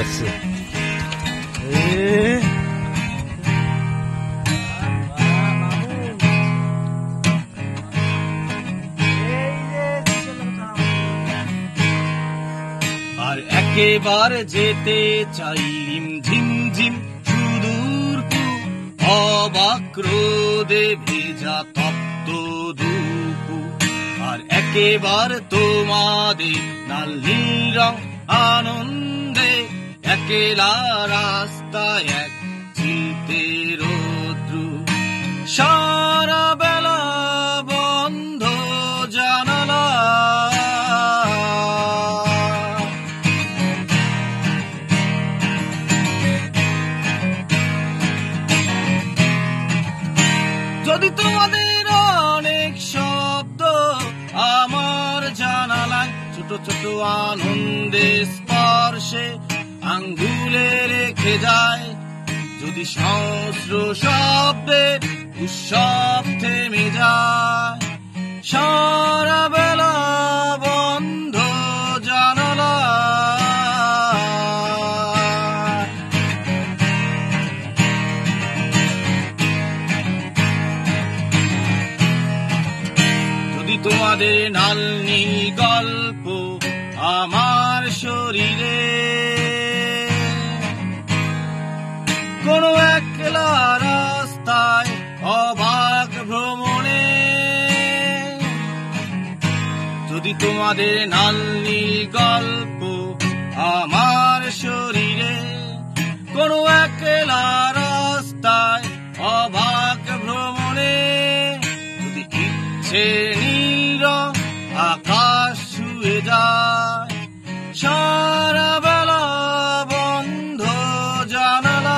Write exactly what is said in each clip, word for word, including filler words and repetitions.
আছে। আর একেবারে যেতে চাই রিম ঝিম ঝিম সুদূর অবাক রোদে ভেজা তপ্ত দুপুর। আর একেবারে তোমাদের লাল নীল রং আনন্দে একেলা রাস্তায় এক চিলতে রৌদ্র। সারা বেলা বন্ধ জানালা, যদি তোমাদের অনেক শব্দ আমার জানালায় ছোট ছোট আনন্দে স্পর্শে আঙ্গুলে রেখে যায়, যদি সহস্র শব্দের উৎসব থেমে যায়। সারা বেলা বন্ধ জানালা, যদি তোমাদের নাল নীল গল্প আমার শরীরে কোনো একলা রাস্তায় অবাক ভ্রমণে, যদি তোমাদের নাল নীল গল্প আমার শরীরে কোনো একলা রাস্তায় অবাক ভ্রমণে, যদি ইচ্ছে নীল রং আকাশ ছুঁয়ে যায়। সারা বেলা বন্ধ জানালা,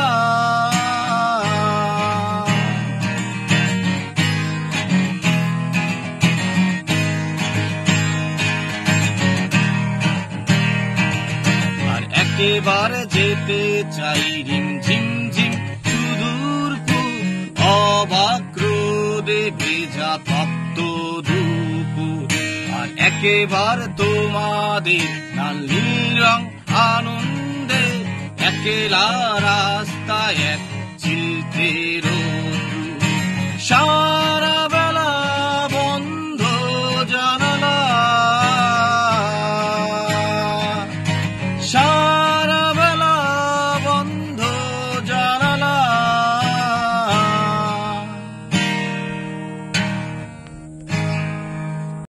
আর একেবারে যেতে চাই রিম ঝিম ঝিম সুদূর অবাক রোদে ভেজা তপ্ত দুপুর। আর একেবারে তোমাদের লাল নীল রং আনন্দে একেলা রাস্তায় এক চিলতে